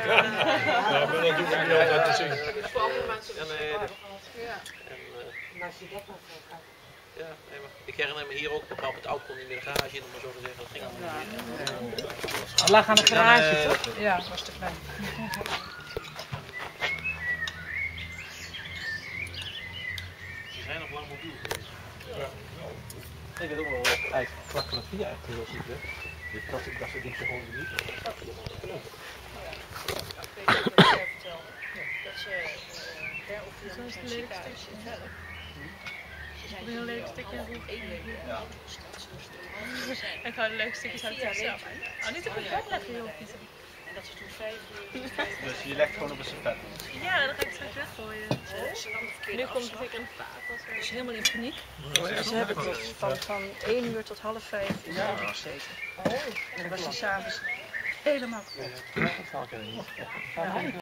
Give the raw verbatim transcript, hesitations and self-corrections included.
Nou, ik ben natuurlijk niet altijd te zien. En, uh, Ja. en, uh, ja, nee, maar ik herinner me hier ook, maar op het oud kon niet meer de garage in, om maar zo te zeggen. Dat ging allemaal niet meer. Het lag aan de garage, En, uh, toch? Ja, dat was te klein. Die zijn nog lang mobiel geweest. Ja. Ik weet ook wel wat eigenlijk vlak van het via echt heel ziek werd. Dus dat ik dat ze dit gewoon niet. Ik weet ook wat jij vertelde. Dat ze heropvullen in het ziekenhuis in Velp. Ze zijn Een heel leuk stukje. één week Ja. Ik hou de leuke stukjes uit zichzelf uit. Oh, niet te veel vet leggen, joh, Pieter. En dat ze toen vijf uur... Dus je legt gewoon op een servet. Ja, dan ga ik straks weggooien. Nu komt het ik in de vaat. Ze is helemaal in paniek. Ze hebben tot van, van één uur tot half vijf in de auto gezeten. En dan was ze s'avonds helemaal kapot. Ja, dat zal ik niet.